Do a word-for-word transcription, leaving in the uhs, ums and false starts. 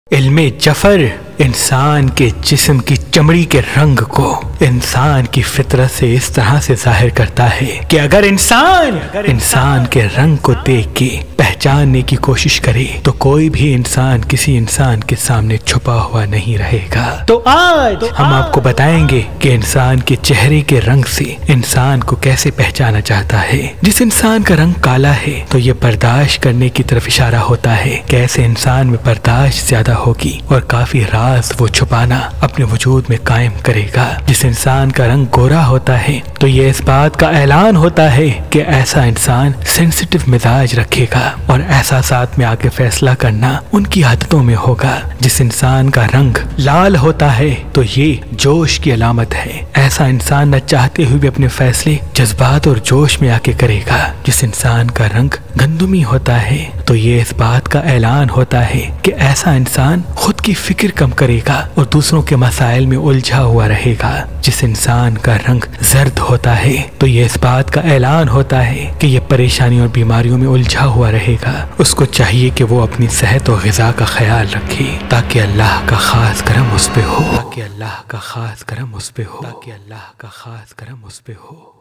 इल्मे जफर इंसान के जिस्म की चमड़ी के रंग को इंसान की फितरत से इस तरह से जाहिर करता है कि अगर इंसान इंसान के रंग को देख के पहचानने की कोशिश करे तो कोई भी इंसान किसी इंसान के सामने छुपा हुआ नहीं रहेगा। तो आज तो हम आज, आपको बताएंगे कि इंसान के चेहरे के रंग से इंसान को कैसे पहचाना जाता है। जिस इंसान का रंग काला है तो ये बर्दाश्त करने की तरफ इशारा होता है कि ऐसे इंसान में बर्दाश्त ज्यादा होगी और काफी राज वो छुपाना अपने वजूद में कायम करेगा। जिस इंसान का रंग गोरा होता है तो ये इस बात का ऐलान होता है कि ऐसा इंसान सेंसिटिव मिजाज रखेगा और एहसासात में आके फैसला करना उनकी आदतों में होगा। जिस इंसान का रंग लाल होता है तो ये जोश की अलामत है। ऐसा इंसान न चाहते हुए भी अपने फैसले जज्बात और जोश में आके करेगा। जिस इंसान का रंग गंदुमी होता है तो ये इस बात का ऐलान होता है कि ऐसा इंसान खुद की फिक्र कम करेगा और दूसरों के मसाइल में उलझा हुआ रहेगा। जिस इंसान का रंग जर्द होता है तो ये इस बात का ऐलान होता है कि ये परेशानी और बीमारियों में उलझा हुआ रहेगा। उसको चाहिए कि वो अपनी सेहत और ग़िज़ा का ख्याल रखे ताकि अल्लाह का खास करम उस पे हो ताकि अल्लाह का खास करम उस पे हो ताकि अल्लाह का खास करम उस पे हो।